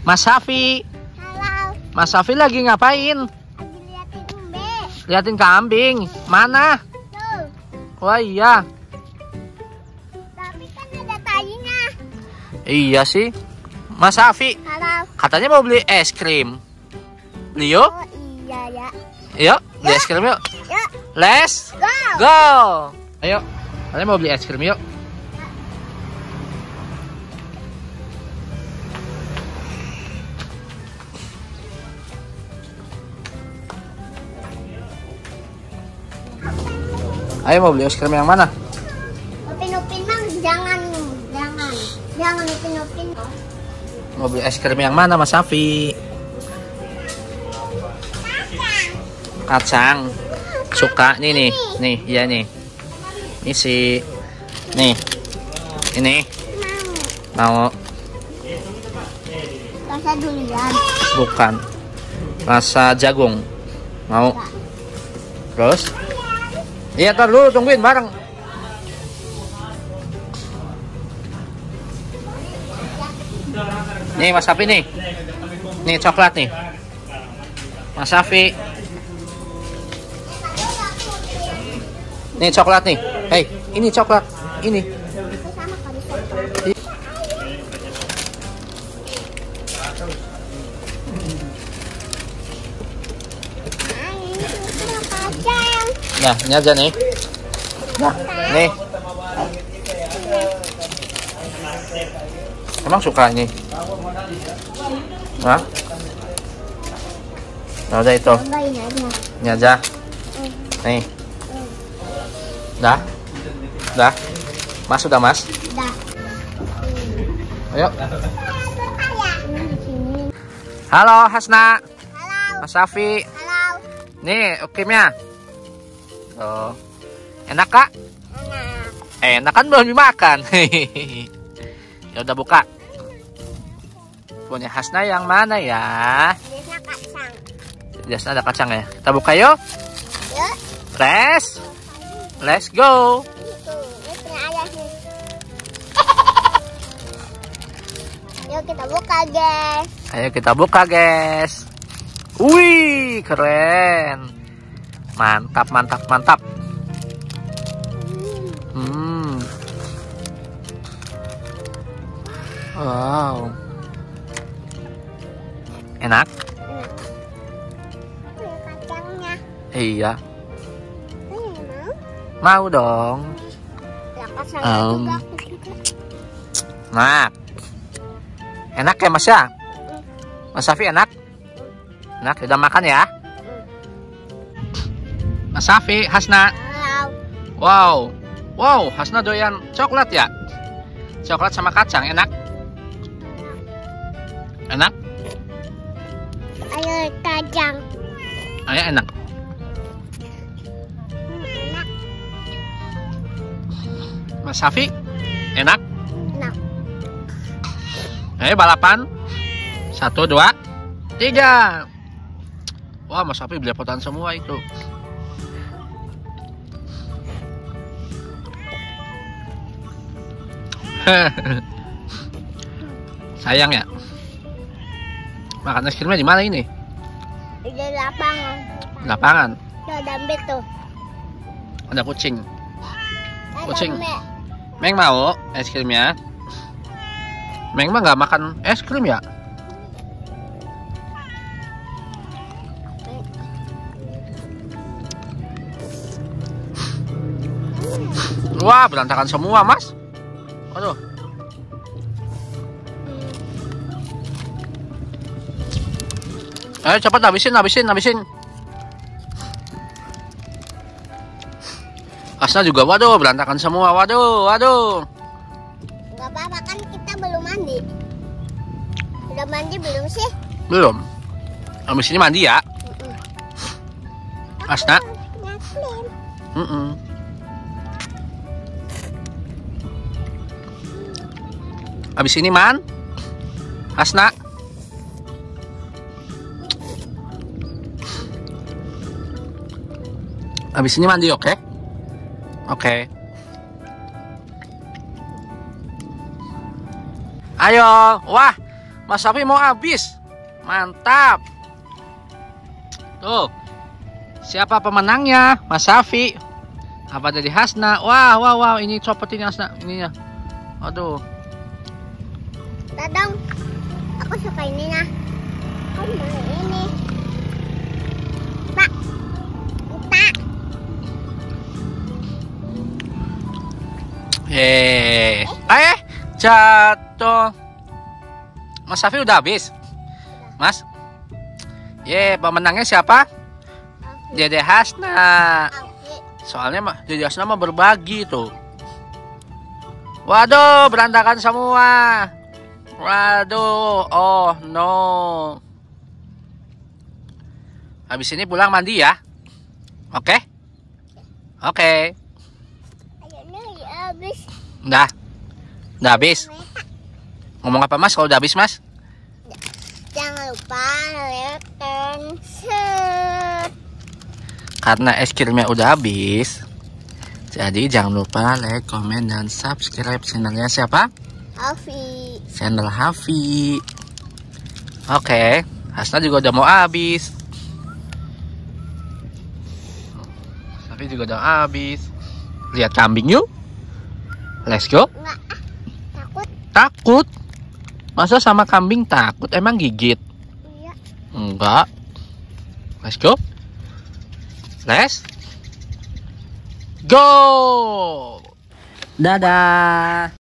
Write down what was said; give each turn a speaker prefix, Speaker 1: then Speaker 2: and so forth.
Speaker 1: Mas Safi.
Speaker 2: Halo.
Speaker 1: Mas Safi lagi ngapain?
Speaker 2: Lagi liatin kambing.
Speaker 1: Liatin kambing. Mana?
Speaker 2: Tuh.
Speaker 1: Wah iya.
Speaker 2: Tapi kan ada talinya.
Speaker 1: Iya sih. Mas Safi
Speaker 2: Halo.
Speaker 1: katanya mau beli es krim. Beli yuk.
Speaker 2: Oh iya ya.
Speaker 1: Yuk, beli es krim yuk.
Speaker 2: Yuk.
Speaker 1: Let's
Speaker 2: Go.
Speaker 1: go. Ayo. Katanya mau beli es krim yuk. Ayo mau beli es krim yang mana?
Speaker 2: Upin-upin mang jangan. Jangan upin-upin.
Speaker 1: Mau beli es krim yang mana Mas Safi? Kacang. Suka nih. Nih, iya nih. Ini si nih. Ini mau
Speaker 2: Rasa durian.
Speaker 1: bukan. Rasa jagung. Mau. Terus? Iya, ntar dulu tungguin bareng. Nih Mas Safi nih. Nih coklat nih. Mas Safi. Nih coklat nih. Hei, ini coklat. Ini.
Speaker 2: Sama kali. Kacang.
Speaker 1: Nah, ini aja nih. Nah, nih. Emang suka ini? Nah. Nah, udah itu.
Speaker 2: Cobain aja.
Speaker 1: Ini aja. Nih. Dah. Dah. Mas udah, Mas.
Speaker 2: Dah.
Speaker 1: Ayo.
Speaker 2: Di sini.
Speaker 1: Halo, Hasna.
Speaker 2: Halo.
Speaker 1: Mas Safi.
Speaker 2: Halo.
Speaker 1: Nih, ukimnya. Oh. Enak, Kak?
Speaker 2: Enak.
Speaker 1: Enak kan belum dimakan. Ya udah buka. Punya Hasna yang mana ya?
Speaker 2: Biasa kacang.
Speaker 1: Biasa ada kacang ya. Kita buka yuk.
Speaker 2: Yuk.
Speaker 1: Let's go.
Speaker 2: Itu. Ini punya ayah nih. Yuk kita buka, guys.
Speaker 1: Ayo kita buka, guys. Wih, keren. Mantap, mantap, mantap. Wow. Enak?
Speaker 2: Ini kacangnya.
Speaker 1: Iya.
Speaker 2: Ini mau.
Speaker 1: Mau dong.
Speaker 2: Ya kacangnya juga aku suka.
Speaker 1: Nah. Enak ya, Mas ya? Mas Safi enak? Enak, udah makan ya? Mas Safi, Hasna.
Speaker 2: Halo.
Speaker 1: Wow, Hasna doyan coklat ya? Coklat sama kacang, enak? Enak?
Speaker 2: Ayo kacang.
Speaker 1: Ayo enak.
Speaker 2: Enak.
Speaker 1: Mas Safi, enak?
Speaker 2: Enak.
Speaker 1: Ayo balapan. 1, 2, 3. Wah, Mas Safi belepotan semua itu. Sayang ya. Makan es krimnya di mana ini?
Speaker 2: Di lapangan.
Speaker 1: Lapangan.
Speaker 2: Tuh ada ambet tuh.
Speaker 1: Ada kucing.
Speaker 2: Ada
Speaker 1: Kucing.
Speaker 2: ambet.
Speaker 1: Meng mau es krimnya? Meng mah nggak makan es krim ya? Wah, berantakan semua, Mas. Aduh. Ayo cepat habisin. Hasna juga, waduh, berantakan semua, waduh.
Speaker 2: Gak apa-apa kan kita belum mandi. Udah mandi belum sih?
Speaker 1: Belum. Habis ini mandi ya, Hasna.
Speaker 2: Clean.
Speaker 1: Habis ini Hasna. Habis ini mandi, oke? Oke. Ayo, wah, Mas Safi mau habis. Mantap. Tuh. Siapa pemenangnya? Mas Safi. Apa dari Hasna? Wah, ini copotin Hasna ininya. Aduh.
Speaker 2: Dadang, aku suka ininya. Aku mau ini. Pak.
Speaker 1: Jatuh. Mas Safi udah habis. Mas. Pemenangnya siapa? Dede Hasna. Soalnya Dede Hasna mah berbagi tuh. Waduh, berantakan semua. Waduh, oh no. Habis ini pulang mandi ya. Oke? Oke.
Speaker 2: Ayo habis.
Speaker 1: Udah habis. Ngomong apa Mas kalau udah habis Mas?
Speaker 2: Jangan lupa like, share.
Speaker 1: Karena es krimnya udah habis, jadi jangan lupa like, komen, dan subscribe channelnya siapa?
Speaker 2: Hafi.
Speaker 1: Channel Hafi. Oke, Hasna juga udah mau habis. Hafi juga udah habis. Lihat kambing yuk. Let's go.
Speaker 2: Enggak, takut.
Speaker 1: Takut? Masa sama kambing takut? Emang gigit?
Speaker 2: Iya.
Speaker 1: Enggak. Let's go. Let's go. Dadah.